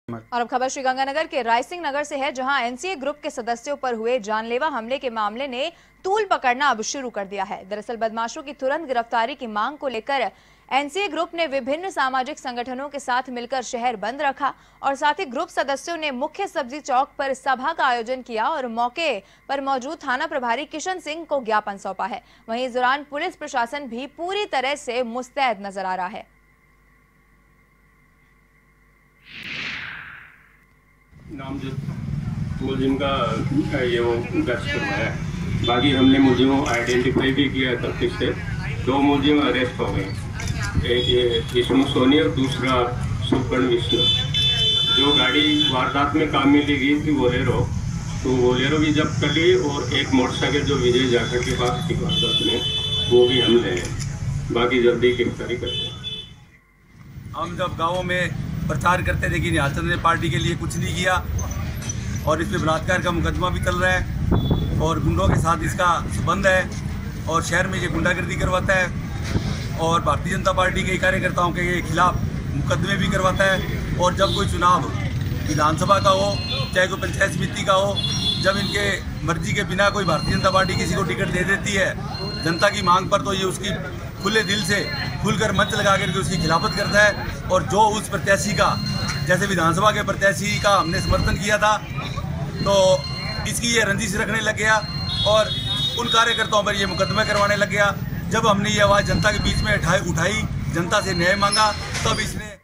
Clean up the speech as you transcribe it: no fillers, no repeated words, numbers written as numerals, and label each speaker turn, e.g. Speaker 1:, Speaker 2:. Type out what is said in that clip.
Speaker 1: और अब खबर श्रीगंगानगर के रायसिंह नगर से है, जहां एनसीए ग्रुप के सदस्यों पर हुए जानलेवा हमले के मामले ने तूल पकड़ना अब शुरू कर दिया है। दरअसल बदमाशों की तुरंत गिरफ्तारी की मांग को लेकर एनसीए ग्रुप ने विभिन्न सामाजिक संगठनों के साथ मिलकर शहर बंद रखा और साथ ही ग्रुप सदस्यों ने मुख्य सब्जी चौक पर सभा का आयोजन किया और मौके पर मौजूद थाना प्रभारी किशन सिंह को ज्ञापन सौंपा है। वहीं इस दौरान पुलिस प्रशासन भी पूरी तरह से मुस्तैद नजर आ रहा है।
Speaker 2: नामजद मुलजिम का ये वो दर्ज करवाया है। बाकी हमने मुलजिमों आइडेंटिफाई भी किया तफ्तीश से। 2 मुलजिम अरेस्ट हो गए, एक ये विष्णु सोनी और दूसरा सुपर्ण विष्णु। जो गाड़ी वारदात में काम में ली गई थी बोलेरो, तो बोलेरो भी जब्त कर ली और एक मोटरसाइकिल जो विजय जाखड़ के पास थी वारदात में, वो भी हम ले। बाकी जल्दी गिरफ्तारी करते हैं।
Speaker 3: हम जब गाँवों में प्रचार करते थे कि निहालचंद ने पार्टी के लिए कुछ नहीं किया और इस पर बलात्कार का मुकदमा भी चल रहा है और गुंडों के साथ इसका संबंध है और शहर में ये गुंडागर्दी करवाता है और भारतीय जनता पार्टी के कार्यकर्ताओं के खिलाफ मुकदमे भी करवाता है। और जब कोई चुनाव विधानसभा का हो चाहे कोई पंचायत समिति का हो, जब इनके मर्जी के बिना कोई भारतीय जनता पार्टी किसी को टिकट दे देती है जनता की मांग पर, तो ये उसकी खुले दिल से खुलकर मंच लगा करके उसकी खिलाफत करता है। और जो उस प्रत्याशी का, जैसे विधानसभा के प्रत्याशी का हमने समर्थन किया था, तो इसकी ये रंजिश रखने लग गया और उन कार्यकर्ताओं पर ये मुकदमे करवाने लग गया। जब हमने ये आवाज़ जनता के बीच में उठाई, जनता से न्याय मांगा, तब इसने